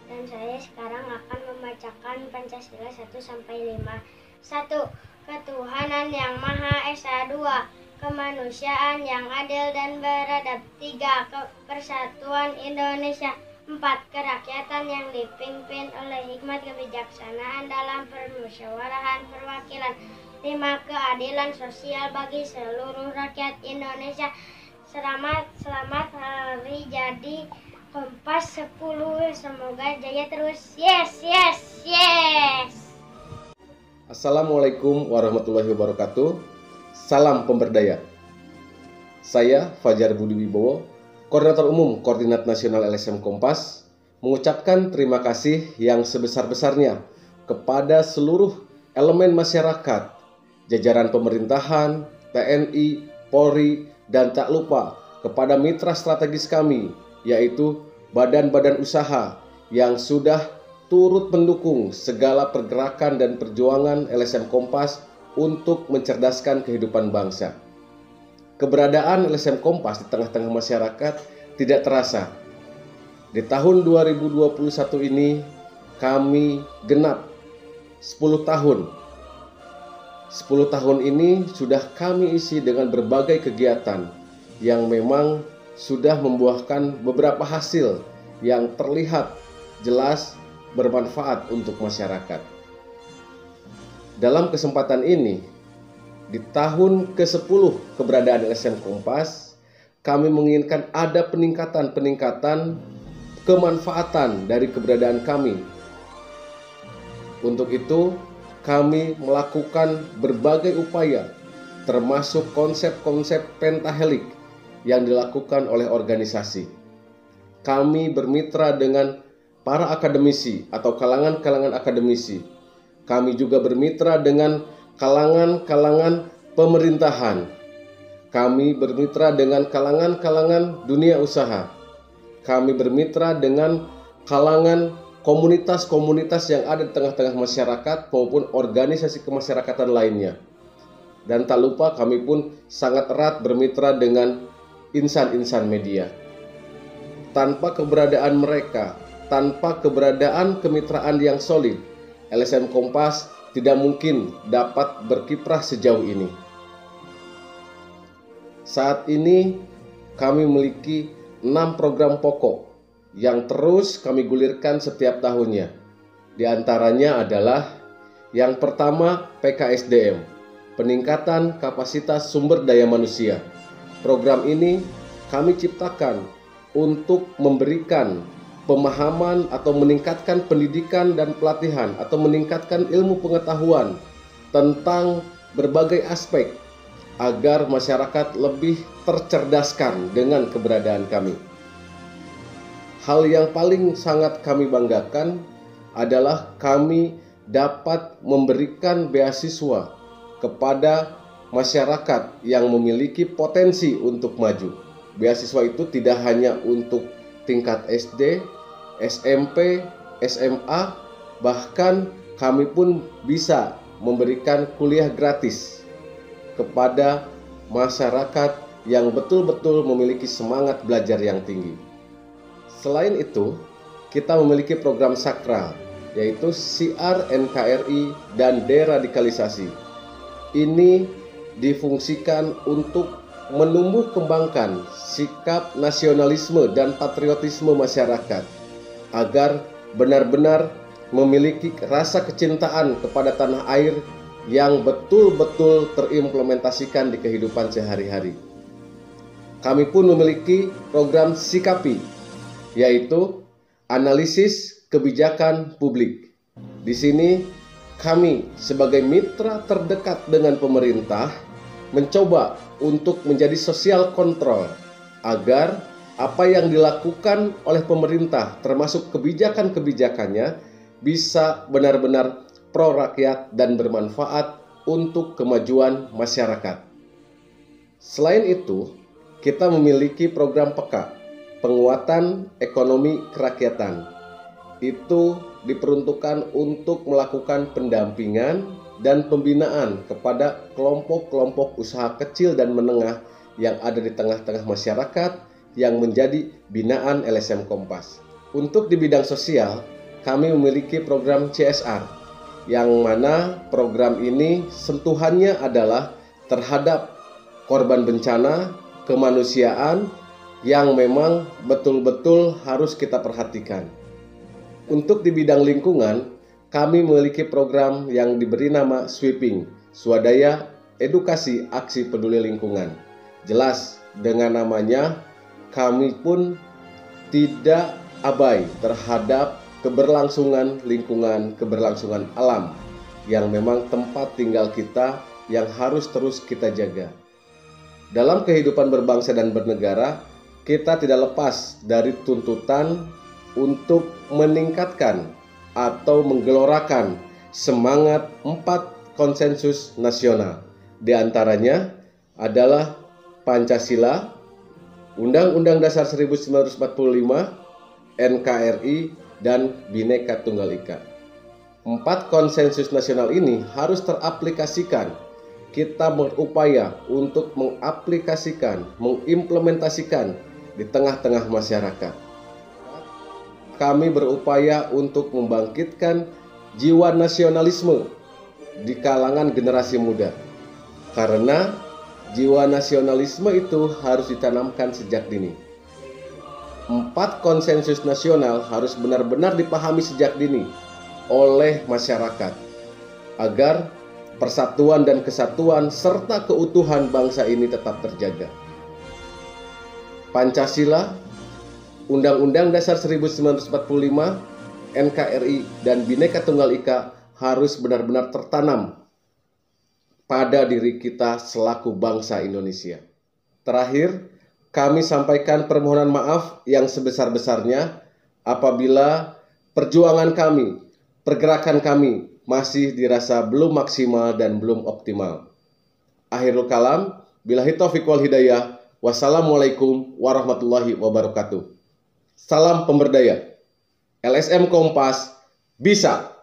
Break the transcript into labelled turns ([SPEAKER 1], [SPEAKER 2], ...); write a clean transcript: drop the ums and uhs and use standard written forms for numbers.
[SPEAKER 1] dan saya sekarang akan membacakan Pancasila 1-5. 1. Ketuhanan yang Maha Esa. 2. Kemanusiaan yang adil dan beradab. 3. Persatuan Indonesia. 4. Kerakyatan yang dipimpin oleh hikmat kebijaksanaan dalam permusyawarahan perwakilan. 5. Keadilan sosial bagi seluruh rakyat Indonesia. Selamat hari jadi Kompas 10. Semoga jaya terus. Yes.
[SPEAKER 2] Assalamualaikum warahmatullahi wabarakatuh. Salam pemberdaya. Saya Fajar Budi Wibowo, Koordinator Umum Koordinat Nasional LSM Kompas, mengucapkan terima kasih yang sebesar-besarnya kepada seluruh elemen masyarakat, jajaran pemerintahan, TNI, Polri, dan tak lupa kepada mitra strategis kami, yaitu badan-badan usaha yang sudah turut mendukung segala pergerakan dan perjuangan LSM Kompas untuk mencerdaskan kehidupan bangsa. Keberadaan LSM Kompas di tengah-tengah masyarakat tidak terasa. Di tahun 2021 ini kami genap 10 tahun. 10 tahun ini sudah kami isi dengan berbagai kegiatan yang memang sudah membuahkan beberapa hasil yang terlihat jelas bermanfaat untuk masyarakat. Dalam kesempatan ini, di tahun ke-10 keberadaan LSM Kompas, kami menginginkan ada peningkatan kemanfaatan dari keberadaan kami. Untuk itu, kami melakukan berbagai upaya, termasuk konsep-konsep pentahelik yang dilakukan oleh organisasi. Kami bermitra dengan para akademisi atau kalangan-kalangan akademisi. Kami juga bermitra dengan kalangan-kalangan pemerintahan. Kami bermitra dengan kalangan-kalangan dunia usaha. Kami bermitra dengan kalangan komunitas-komunitas yang ada di tengah-tengah masyarakat maupun organisasi kemasyarakatan lainnya. Dan tak lupa kami pun sangat erat bermitra dengan insan-insan media. Tanpa keberadaan mereka, tanpa keberadaan kemitraan yang solid, LSM Kompas tidak mungkin dapat berkiprah sejauh ini. Saat ini kami memiliki 6 program pokok yang terus kami gulirkan setiap tahunnya. Di antaranya adalah yang pertama PKSDM, peningkatan kapasitas sumber daya manusia. Program ini kami ciptakan untuk memberikan pemahaman atau meningkatkan pendidikan dan pelatihan atau meningkatkan ilmu pengetahuan tentang berbagai aspek agar masyarakat lebih tercerdaskan dengan keberadaan kami. Hal yang paling sangat kami banggakan adalah kami dapat memberikan beasiswa kepada masyarakat yang memiliki potensi untuk maju. Beasiswa itu tidak hanya untuk tingkat SD, SMP, SMA, bahkan kami pun bisa memberikan kuliah gratis kepada masyarakat yang betul-betul memiliki semangat belajar yang tinggi. Selain itu, kita memiliki program sakral, yaitu Syiar NKRI dan deradikalisasi. Ini difungsikan untuk menumbuh kembangkan sikap nasionalisme dan patriotisme masyarakat agar benar-benar memiliki rasa kecintaan kepada tanah air yang betul-betul terimplementasikan di kehidupan sehari-hari. Kami pun memiliki program Sikapi, yaitu analisis kebijakan publik. Di sini kami sebagai mitra terdekat dengan pemerintah mencoba untuk menjadi social control agar apa yang dilakukan oleh pemerintah termasuk kebijakan-kebijakannya bisa benar-benar pro rakyat dan bermanfaat untuk kemajuan masyarakat. Selain itu, kita memiliki program PEKA, penguatan ekonomi kerakyatan. Itu diperuntukkan untuk melakukan pendampingan dan pembinaan kepada kelompok-kelompok usaha kecil dan menengah yang ada di tengah-tengah masyarakat yang menjadi binaan LSM Kompas. Untuk di bidang sosial, kami memiliki program CSR, yang mana program ini sentuhannya adalah terhadap korban bencana, kemanusiaan yang memang betul-betul harus kita perhatikan. Untuk di bidang lingkungan, kami memiliki program yang diberi nama Sweeping, Swadaya Edukasi Aksi Peduli Lingkungan. Jelas, dengan namanya, kami pun tidak abai terhadap keberlangsungan lingkungan, keberlangsungan alam yang memang tempat tinggal kita yang harus terus kita jaga. Dalam kehidupan berbangsa dan bernegara, kita tidak lepas dari tuntutan untuk meningkatkan atau menggelorakan semangat 4 konsensus nasional. Di antaranya adalah Pancasila, Undang-Undang Dasar 1945, NKRI, dan Bhinneka Tunggal Ika. 4 konsensus nasional ini harus teraplikasikan. Kita berupaya untuk mengaplikasikan, mengimplementasikan di tengah-tengah masyarakat. Kami berupaya untuk membangkitkan jiwa nasionalisme di kalangan generasi muda. Karena jiwa nasionalisme itu harus ditanamkan sejak dini. 4 konsensus nasional harus benar-benar dipahami sejak dini oleh masyarakat agar persatuan dan kesatuan serta keutuhan bangsa ini tetap terjaga. Pancasila, Undang-Undang Dasar 1945, NKRI, dan Bhinneka Tunggal Ika harus benar-benar tertanam pada diri kita selaku bangsa Indonesia. Terakhir, kami sampaikan permohonan maaf yang sebesar-besarnya apabila perjuangan kami, pergerakan kami masih dirasa belum maksimal dan belum optimal. Akhirul kalam, billahi taufiq wal hidayah. Wassalamualaikum warahmatullahi wabarakatuh. Salam pemberdaya. LSM Kompas bisa.